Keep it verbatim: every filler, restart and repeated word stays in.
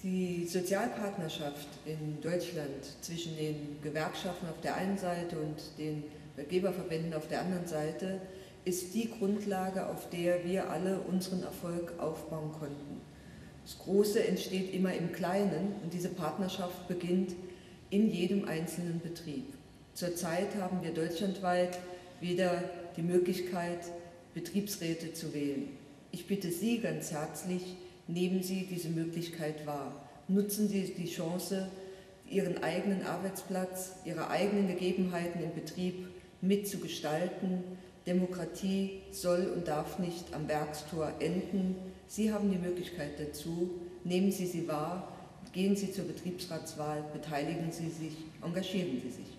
Die Sozialpartnerschaft in Deutschland zwischen den Gewerkschaften auf der einen Seite und den Arbeitgeberverbänden auf der anderen Seite ist die Grundlage, auf der wir alle unseren Erfolg aufbauen konnten. Das Große entsteht immer im Kleinen und diese Partnerschaft beginnt in jedem einzelnen Betrieb. Zurzeit haben wir deutschlandweit wieder die Möglichkeit, Betriebsräte zu wählen. Ich bitte Sie ganz herzlich, nehmen Sie diese Möglichkeit wahr. Nutzen Sie die Chance, Ihren eigenen Arbeitsplatz, Ihre eigenen Gegebenheiten im Betrieb mitzugestalten. Demokratie soll und darf nicht am Werkstor enden. Sie haben die Möglichkeit dazu. Nehmen Sie sie wahr, gehen Sie zur Betriebsratswahl, beteiligen Sie sich, engagieren Sie sich.